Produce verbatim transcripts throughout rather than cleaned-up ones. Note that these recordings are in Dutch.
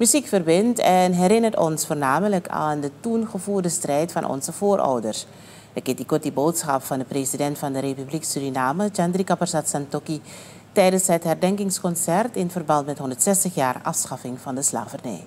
Muziek verbindt en herinnert ons voornamelijk aan de toen gevoerde strijd van onze voorouders. De Kitty Kotti boodschap van de president van de Republiek Suriname, Chandrika Persat Santokhi, tijdens het herdenkingsconcert in verband met honderdzestig jaar afschaffing van de slavernij.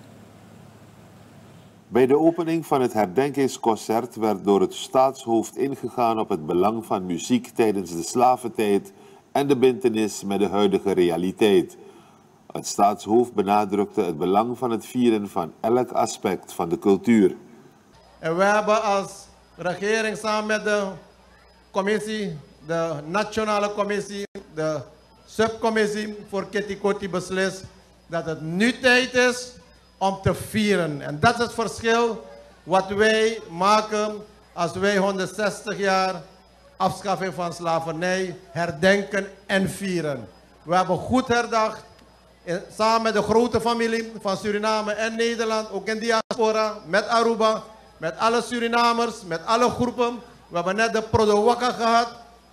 Bij de opening van het herdenkingsconcert werd door het staatshoofd ingegaan op het belang van muziek tijdens de slaventijd en de bintenis met de huidige realiteit. Het staatshoofd benadrukte het belang van het vieren van elk aspect van de cultuur. En we hebben als regering samen met de commissie, de nationale commissie, de subcommissie voor Kitty Kotti beslist dat het nu tijd is om te vieren. En dat is het verschil wat wij maken als wij honderdzestig jaar afschaffing van slavernij herdenken en vieren. We hebben goed herdacht, samen met de grote familie van Suriname en Nederland, ook in diaspora, met Aruba, met alle Surinamers, met alle groepen. We hebben net de Prodowaka gehad.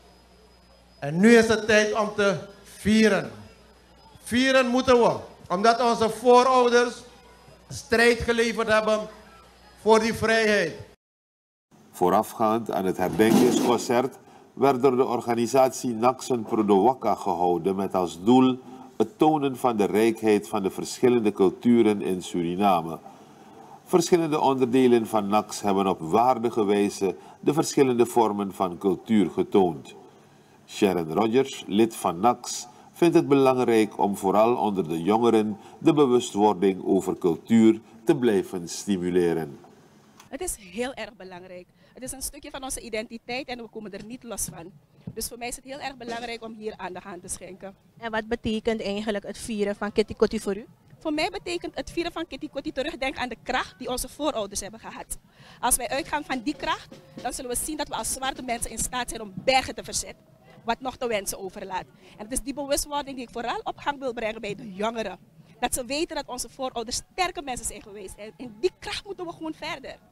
En nu is het tijd om te vieren. Vieren moeten we, omdat onze voorouders strijd geleverd hebben voor die vrijheid. Voorafgaand aan het herdenkingsconcert werd door de organisatie Naksen Prodowaka gehouden met als doel het tonen van de rijkheid van de verschillende culturen in Suriname. Verschillende onderdelen van N A X hebben op waardige wijze de verschillende vormen van cultuur getoond. Sharon Rogers, lid van N A X, vindt het belangrijk om vooral onder de jongeren de bewustwording over cultuur te blijven stimuleren. Het is heel erg belangrijk. Het is een stukje van onze identiteit en we komen er niet los van. Dus voor mij is het heel erg belangrijk om hier aandacht aan te schenken. En wat betekent eigenlijk het vieren van Kitty Kotti voor u? Voor mij betekent het vieren van Kitty Kotti terugdenken aan de kracht die onze voorouders hebben gehad. Als wij uitgaan van die kracht, dan zullen we zien dat we als zwarte mensen in staat zijn om bergen te verzetten. Wat nog te wensen overlaat. En het is die bewustwording die ik vooral op gang wil brengen bij de jongeren. Dat ze weten dat onze voorouders sterke mensen zijn geweest. En in die kracht moeten we gewoon verder.